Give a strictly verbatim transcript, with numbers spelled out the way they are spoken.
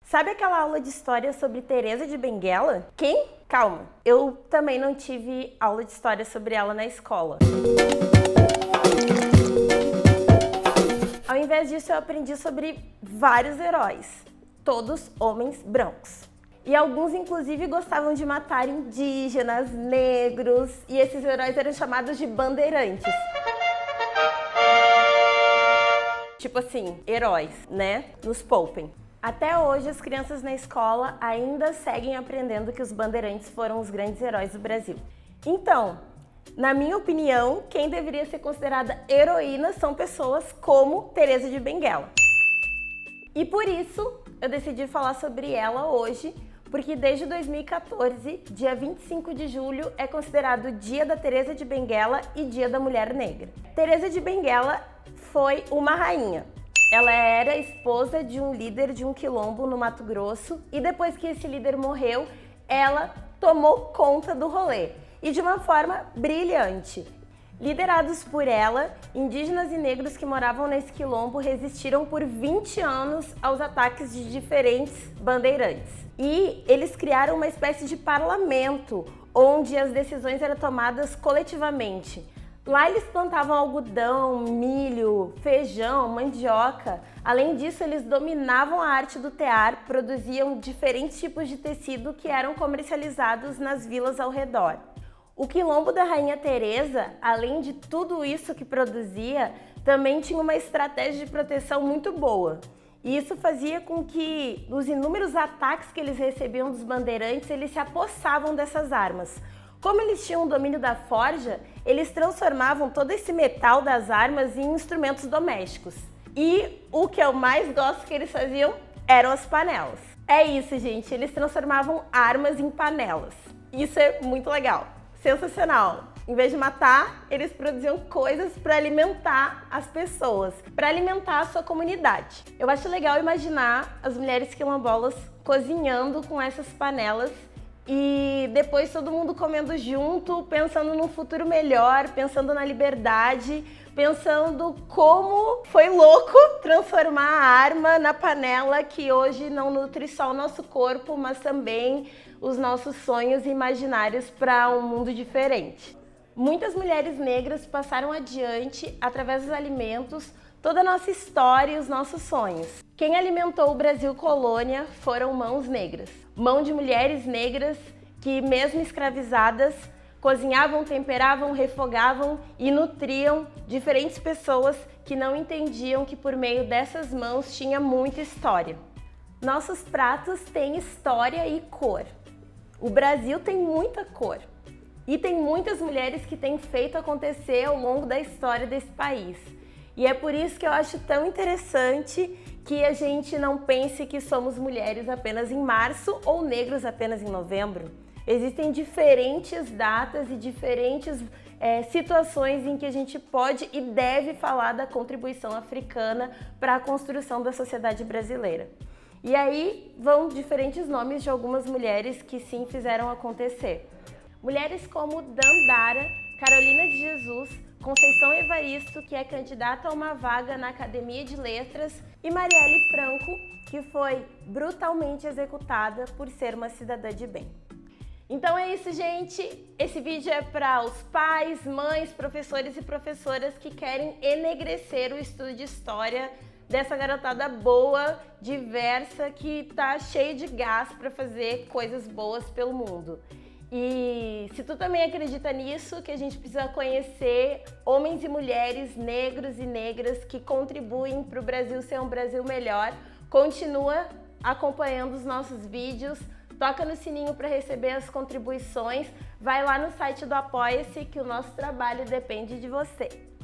Sabe aquela aula de história sobre Teresa de Benguela? Quem? Calma, eu também não tive aula de história sobre ela na escola. Ao invés disso, eu aprendi sobre vários heróis, todos homens brancos. E alguns, inclusive, gostavam de matar indígenas, negros, e esses heróis eram chamados de bandeirantes. Tipo assim, heróis, né? Nos poupem. Até hoje, as crianças na escola ainda seguem aprendendo que os bandeirantes foram os grandes heróis do Brasil. Então, na minha opinião, quem deveria ser considerada heroína são pessoas como Teresa de Benguela. E por isso, eu decidi falar sobre ela hoje, porque desde dois mil e quatorze, dia vinte e cinco de julho, é considerado o Dia da Teresa de Benguela e Dia da Mulher Negra. Teresa de Benguela foi uma rainha. Ela era esposa de um líder de um quilombo no Mato Grosso e depois que esse líder morreu, ela tomou conta do rolê e de uma forma brilhante. Liderados por ela, indígenas e negros que moravam nesse quilombo resistiram por vinte anos aos ataques de diferentes bandeirantes. E eles criaram uma espécie de parlamento onde as decisões eram tomadas coletivamente. Lá eles plantavam algodão, milho, feijão, mandioca. Além disso, eles dominavam a arte do tear, produziam diferentes tipos de tecido que eram comercializados nas vilas ao redor. O quilombo da Rainha Teresa, além de tudo isso que produzia, também tinha uma estratégia de proteção muito boa. E isso fazia com que, nos inúmeros ataques que eles recebiam dos bandeirantes, eles se apossavam dessas armas. Como eles tinham o domínio da forja, eles transformavam todo esse metal das armas em instrumentos domésticos. E o que eu mais gosto que eles faziam eram as panelas. É isso, gente, eles transformavam armas em panelas. Isso é muito legal, sensacional. Em vez de matar, eles produziam coisas para alimentar as pessoas, para alimentar a sua comunidade. Eu acho legal imaginar as mulheres quilombolas cozinhando com essas panelas e depois todo mundo comendo junto, pensando num futuro melhor, pensando na liberdade, pensando como foi louco transformar a arma na panela que hoje não nutre só o nosso corpo, mas também os nossos sonhos e imaginários para um mundo diferente. Muitas mulheres negras passaram adiante, através dos alimentos, toda a nossa história e os nossos sonhos. Quem alimentou o Brasil colônia foram mãos negras. Mão de mulheres negras que, mesmo escravizadas, cozinhavam, temperavam, refogavam e nutriam diferentes pessoas que não entendiam que por meio dessas mãos tinha muita história. Nossos pratos têm história e cor. O Brasil tem muita cor. E tem muitas mulheres que têm feito acontecer ao longo da história desse país. E é por isso que eu acho tão interessante que a gente não pense que somos mulheres apenas em março ou negros apenas em novembro. Existem diferentes datas e diferentes é, situações em que a gente pode e deve falar da contribuição africana para a construção da sociedade brasileira. E aí vão diferentes nomes de algumas mulheres que sim fizeram acontecer. Mulheres como Dandara, Carolina de Jesus, Conceição Evaristo, que é candidata a uma vaga na Academia de Letras, e Marielle Franco, que foi brutalmente executada por ser uma cidadã de bem. Então é isso, gente. Esse vídeo é para os pais, mães, professores e professoras que querem enegrecer o estudo de história dessa garotada boa, diversa, que tá cheia de gás para fazer coisas boas pelo mundo. E se tu também acredita nisso, que a gente precisa conhecer homens e mulheres negros e negras que contribuem para o Brasil ser um Brasil melhor, continua acompanhando os nossos vídeos, toca no sininho para receber as contribuições, vai lá no site do Apoia-se que o nosso trabalho depende de você.